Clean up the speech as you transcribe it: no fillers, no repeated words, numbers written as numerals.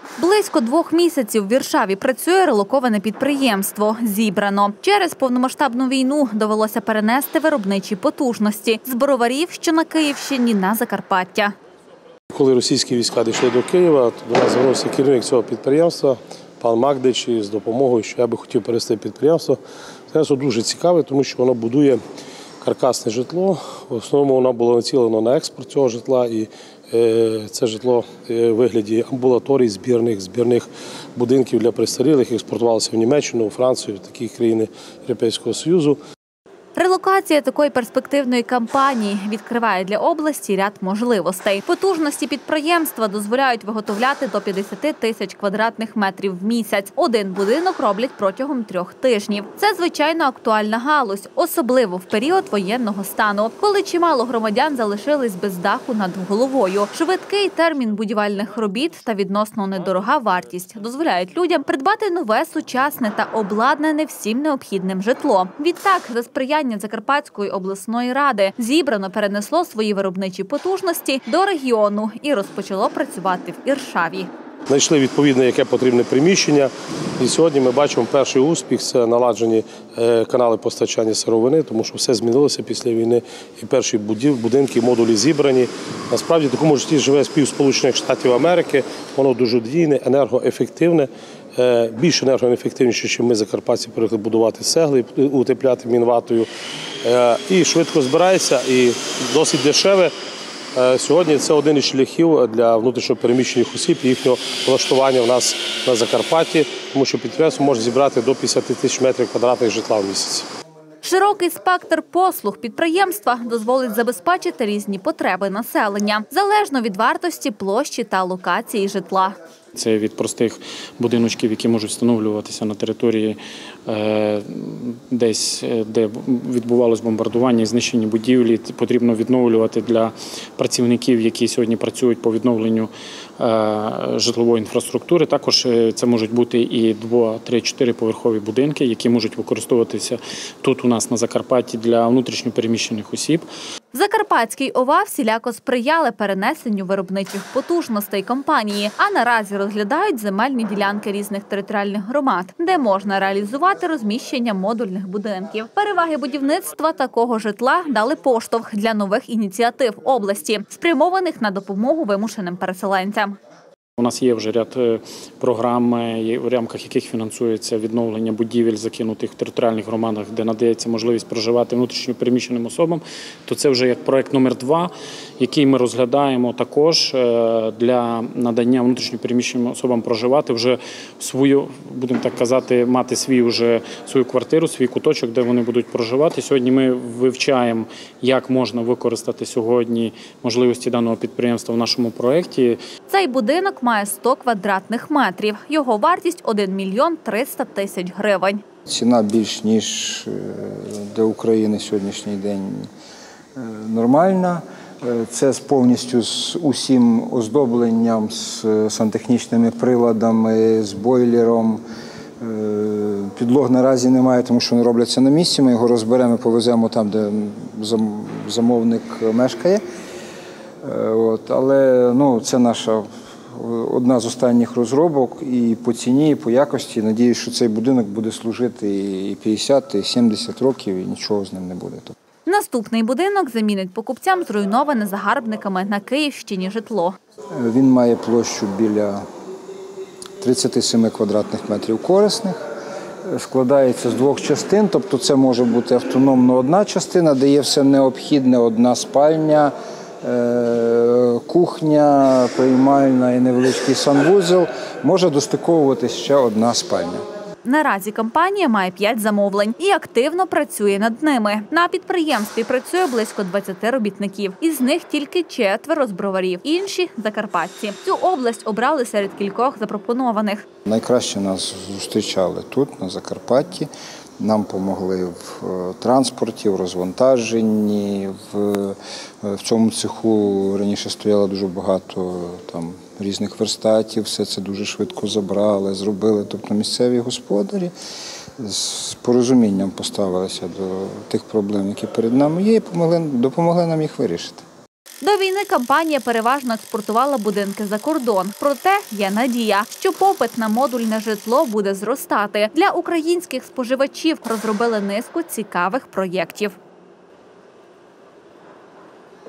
Близько 2 місяців в Іршаві працює релоковане підприємство «Зібрано». Через повномасштабну війну довелося перенести виробничі потужності з Броварів, що на Київщині, на Закарпаття. Коли російські війська дійшли до Києва, то до нас звернувся керівник цього підприємства, пан Магдич, з допомогою, що я би хотів перевести підприємство. Це дуже цікаве, тому що воно будує каркасне житло. В основному воно було націлено на експорт цього житла, і це житло в вигляді амбулаторій, збірних будинків для престарілих експортувалося в Німеччину, у Францію, в такі країни Європейського Союзу. Релокація такої перспективної компанії відкриває для області ряд можливостей. Потужності підприємства дозволяють виготовляти до 50 тисяч квадратних метрів в місяць. Один будинок роблять протягом 3 тижнів. Це, звичайно, актуальна галузь, особливо в період воєнного стану, коли чимало громадян залишились без даху над головою. Швидкий термін будівельних робіт та відносно недорога вартість дозволяють людям придбати нове, сучасне та обладнане всім необхідним житло. Відтак, за сприяння Закарпатської обласної ради «Зібрано» перенесло свої виробничі потужності до регіону і розпочало працювати в Іршаві. Знайшли відповідне, яке потрібне приміщення. І сьогодні ми бачимо перший успіх – це наладжені канали постачання сировини, тому що все змінилося після війни. І перші будинки, модулі зібрані. Насправді, в такому житті живе Сполучених Штатів Америки. Воно дуже дійне, енергоефективне. Більш енергоефективніше, ніж ми, закарпатці, привикли будувати цегли, утепляти мінватою. І швидко збирається, і досить дешеве. Сьогодні це один із шляхів для внутрішньопереміщених осіб і їхнього влаштування в нас на Закарпатті, тому що підприємство може зібрати до 50 тисяч метрів квадратних житла в місяць. Широкий спектр послуг підприємства дозволить забезпечити різні потреби населення, залежно від вартості, площі та локації житла. Це від простих будиночків, які можуть встановлюватися на території десь, де відбувалось бомбардування і знищені будівлі. Потрібно відновлювати для працівників, які сьогодні працюють по відновленню житлової інфраструктури. Також це можуть бути і 2, 3, 4 поверхові будинки, які можуть використовуватися тут у нас на Закарпатті для внутрішньопереміщених осіб. Закарпатський ОВА всіляко сприяли перенесенню виробничих потужностей компанії, а наразі розглядають земельні ділянки різних територіальних громад, де можна реалізувати розміщення модульних будинків. Переваги будівництва такого житла дали поштовх для нових ініціатив області, спрямованих на допомогу вимушеним переселенцям. У нас є вже ряд програм, в рамках яких фінансується відновлення будівель, закинутих в територіальних громадах, де надається можливість проживати внутрішньо переміщеним особам. То це вже як проект номер 2, який ми розглядаємо також для надання внутрішньо переміщеним особам проживати вже свою, будемо так казати, мати свою квартиру, свій куточок, де вони будуть проживати. Сьогодні ми вивчаємо, як можна використати сьогодні можливості даного підприємства в нашому проєкті. Цей будинок має 100 квадратних метрів. Його вартість – 1 мільйон 300 тисяч гривень. Ціна більш ніж для України сьогоднішній день нормальна. Це повністю з усім оздобленням, з сантехнічними приладами, з бойлером. Підлог наразі немає, тому що вони робляться на місці. Ми його розберемо і повеземо там, де замовник мешкає. Але це наша одна з останніх розробок і по ціні, і по якості. Надіюсь, що цей будинок буде служити і 50, і 70 років, і нічого з ним не буде. Наступний будинок замінить покупцям зруйноване загарбниками на Київщині житло. Він має площу біля 37 квадратних метрів корисних. Складається з 2 частин, тобто це може бути автономно одна частина, де є все необхідне, одна спальня, кухня, приймальна і невеличкий санвузол. Може достиковуватись ще одна спальня. Наразі компанія має 5 замовлень і активно працює над ними. На підприємстві працює близько 20 робітників. Із них тільки 4 з Броварів, інші – закарпатці. Цю область обрали серед кількох запропонованих. Найкраще нас зустрічали тут, на Закарпатті. Нам допомогли в транспорті, в розвантаженні. В цьому цеху раніше стояло дуже багато різних верстатів, все це дуже швидко забрали, зробили. Тобто місцеві господарі з порозумінням поставилися до тих проблем, які перед нами є, і допомогли нам їх вирішити. До війни компанія переважно експортувала будинки за кордон. Проте є надія, що попит на модульне житло буде зростати. Для українських споживачів розробили низку цікавих проєктів.